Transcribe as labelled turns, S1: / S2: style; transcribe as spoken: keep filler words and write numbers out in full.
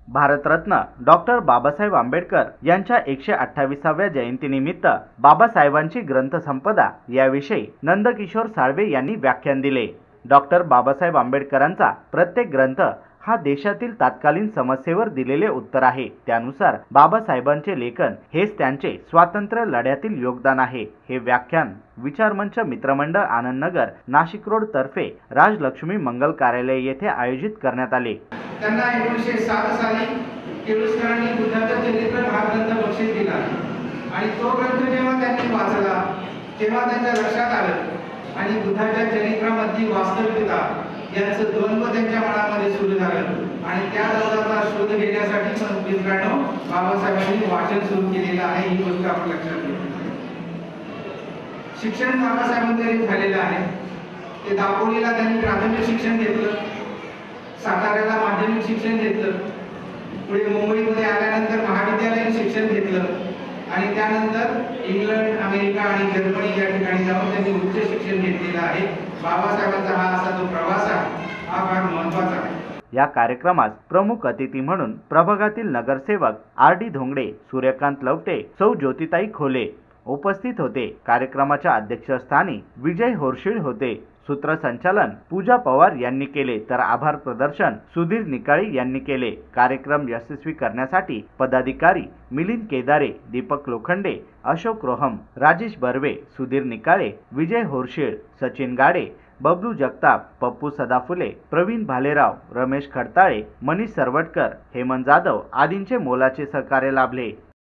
S1: Bharat Ratna doctor Babasaheb Ambedkar यांच्या एकशे अठ्ठावीसाव्या जयंतीनिमित्त बाबासाहेबांची ग्रंथसंपदा याविषयी नंदकिशोर साळवे यांनी व्याख्यान दिले। डॉक्टर बाबासाहेब आंबेडकरांचा प्रत्येक ग्रंथ हा देशातील तत्कालीन समस्येवर दिलेले उत्तर आहे। त्यानुसार बाबासाहेबांचे लेखन हेच त्यांचे स्वातंत्र्य लढ्यातील योगदान आहे। हे व्याख्यान विचारमंच मित्रमंडळ आनंदनगर नाशिक रोड तर्फे राजलक्ष्मी मंगल कार्यालय येथे आयोजित करण्यात आले।
S2: त्यांना एकोणीसशे सात साली केळुसकरांनी बुद्धाचं चरित्र हा ग्रंथ बक्षीस दिला आणि तो ग्रंथ जेव्हा त्यांनी वाचला तेव्हा त्यांच्या लक्षात आलं आणि बुद्धाच्या चरित्रामधली वास्तविकता यांचं द्वंद्व त्यांच्या मनामध्ये सुरू झालं आणि त्या द्वंद्वाचा शोध घेण्यासाठी मित्रांनो बाबासाहेबांनी वाचन सुरू केलेलं आहे। ही गोष्ट आपण लक्षात घ्या। शिक्षण बाबासाहेबांकडे झालेलं आहे। ते दापोलीला त्यांनी प्राथमिक शिक्षण घेतलं, साताऱ्याला माध्यमिक शिक्षण घेतलं, पुढे मुंबईमध्ये आल्यानंतर महाविद्यालयीन शिक्षण घेतलं आणि त्यानंतर इंग्लंड, अमेरिका आणि जर्मनी या ठिकाणी जाऊन त्यांनी उच्च शिक्षण घेतलेलं आहे। बाबासाहेबांचा हा असा जो प्रवास आहे हा फार महत्त्वाचा आहे।
S1: या कार्यक्रमात प्रमुख अतिथी म्हणून प्रभागातील नगरसेवक आर डी धोंगडे, सूर्यकांत लवटे, सौ ज्योतिताई खोले उपस्थित होते। कार्यक्रमाच्या अध्यक्षस्थानी विजय होरशीळ होते। सूत्रसंचालन पूजा पवार यांनी केले तर आभार प्रदर्शन सुधीर निकाळी यांनी केले। कार्यक्रम यशस्वी करण्यासाठी पदाधिकारी मिलिंद केदारे, दीपक लोखंडे, अशोक रोहम, राजेश बर्वे, सुधीर निकाळे, विजय होरशीळ, सचिन गाडे, बबलू जगताप, पप्पू सदाफुले, प्रवीण भालेराव, रमेश खडताळे, मनीष सरवटकर, हेमंत जाधव आदींचे मोलाचे सहकार्य लाभले।